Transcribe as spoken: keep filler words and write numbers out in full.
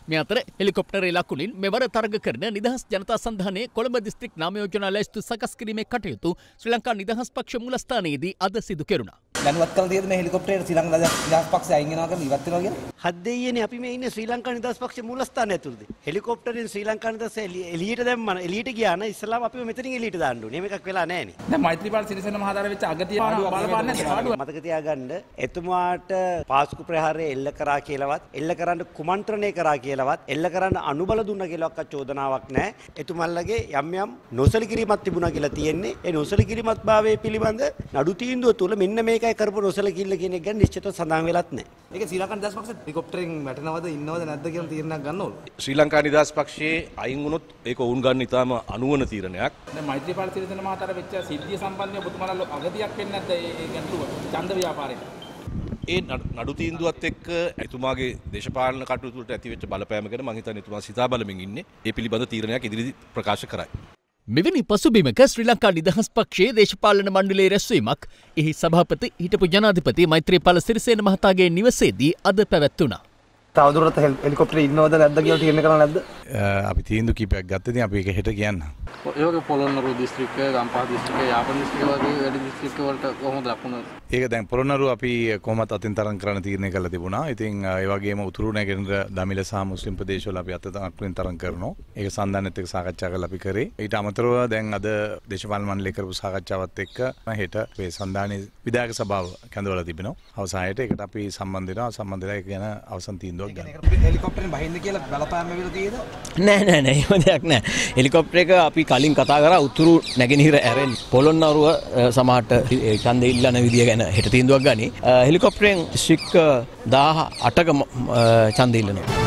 මේ අතර හෙලිකොප්ටරේ ලකුණින් මෙවර තරග කරන නිදහස් ජනතා සන්ධානයේ කොළඹ දිස්ත්‍රික් නාම යෝජනා ලැයිස්තු සකස් කිරීමේ කටයුතු ශ්‍රී ලංකා නිදහස් පක්ෂ මූලස්ථානයේදී අද සිදු කෙරුණා. දැනුවත් කළ තියෙද මේ හෙලිකොප්ටරේට ශ්‍රී ලංකා නිදහස් පක්ෂය අයින් වෙනවා කියලා ඉවත් වෙනවා කියලා? හත් දෙයියනේ අපි මේ ඉන්නේ ශ්‍රී ලංකා නිදහස් පක්ෂ මූලස්ථානය ඇතුළතදී. හෙලිකොප්ටරෙන් ශ්‍රී ලංකා නිදහස් එළියට දැම්මම එළියට ගියා නම් ඉස්සලාම අපිව මෙතනින් එළියට දාන්න ඕනේ. මේක එකක් වෙලා නැහැ නේ. දැන් මෛත්‍රීපාල සිරිසේන මහතාට වෙච්ච අගතිය බලපාන්නේ නැහැ. මතක තියාගන්න එතුමාට පාස්කු ප්‍රහාරය එල්ල කරා කියලාවත් එල්ල කරන්න කුමන්ත්‍රණය කරා කියලාවත් එල්ල කරන්න අනුබල දුන්න කියලාවත් චෝදනාවක් නැහැ. එතුමල්ලගේ යම් යම් නොසලකිරීමක් තිබුණා කියලා තියෙන්නේ. ඒ නොසලකිරීමත් භාවයේ පිළිබඳ නඩු තීන්දුව තුළ මෙන්න මේකයි කරපු නොසලකිල්ල කියන එක ගැන නිශ්චිතව සඳහන් වෙලත් නැහැ. ඒක ශ්‍රී ලංකා නිදහස් පක්ෂ හෙලිකොප්ටරෙන් වැටෙනවද ඉන්නවද නැද්ද කියලා තීරණයක් ගන්න ඕන. ශ්‍රී ලංකා නිදහස් පක්ෂයේ අයින් වුණොත් ඒක ඔවුන් ගන්න ඉතාම අනුවන තීරණයක්. දැන් මෛත්‍රීපාල සිරිසේන මහතාට වෙච්ච සිද්ධිය සම්බන්ධව ඔබතුමාලා අගතියක් වෙන්නේ නැද්ද ඒ ගැටලුව ඡන්ද ව්‍යාපාරේ? ඒ නඩු තීන්දුවත් එක්ක එතුමාගේ දේශපාලන කටයුතු වලට ඇතිවෙච්ච බලපෑම ගැන මම හිතන්නේ එතුමා සිතා බලමින් ඉන්නේ. ඒ පිළිබඳ තීරණයක් ඉදිරිදී ප්‍රකාශ කරයි. මෙවැනි පසුබිමක ශ්‍රී ලංකා නිදහස් පක්ෂයේ දේශපාලන මණ්ඩලයේ රැස්වීමක් එහි සභාපති හිටපු ජනාධිපති මෛත්‍රීපාල සිරිසේන මහතාගේ නිවසේදී අද පැවැත්වුණා. තවදුරටත් හෙලිකොප්ටරේ ඉන්නවද නැද්ද කියලා තීරණය කරලා නැද්ද? අපි තීන්දුව කීපයක් ගත්තදී අපි ඒක හෙට කියන්න. ඒ වගේ පොළොන්නරුව දිස්ත්‍රික්කය, ගම්පහ දිස්ත්‍රික්කය, යාපන දිස්ත්‍රික්කය වගේ වැඩි දිස්ත්‍රික්ක වලට කොහොමද ලකුණු? ඒක දැන් පොළොන්නරුව අපි කොහොමත් අතින් තරම් කරන්න තීරණය කරලා තිබුණා. ඉතින් ඒ වගේම උතුරු නැගෙනහිර දමිළ සහ මුස්ලිම් ප්‍රදේශවල අපි අතින් තරම් කරනවා. ඒක සන්දානෙත් එක්ක සාකච්ඡා කරලා අපි කරේ. ඊට අමතරව දැන් අද දේශපාලන මණ්ඩලය කරපු සාකච්ඡාවත් එක්ක හෙට මේ සන්දානයේ විධායක සභාව කැඳවලා තිබෙනවා. අවසානයේට ඒකට අපි සම්බන්ධ වෙනවා. සම්බන්ධ වෙලා ඒක ගැන අවසන් තීන්දුවක් ගන්නවා. හෙලිකොප්ටරෙන් බහින්න කියලා බලපෑම් වෙවිලා තියෙද? නෑ නෑ නෑ එහෙම දෙයක් නෑ. හෙලිකොප්ටර එක අපි කලින් කතා කරා උතුරු නැගෙනහිර ඇරෙන් පොළොන්නරුව සමහරට ඡන්දෙ ඉල්ලන විදිය ගැන හෙට තීන්දුවක් ගනි. හෙලිකොප්ටරෙන් ශික්ක දාහ අටක ඡන්දෙ ඉල්ලනවා.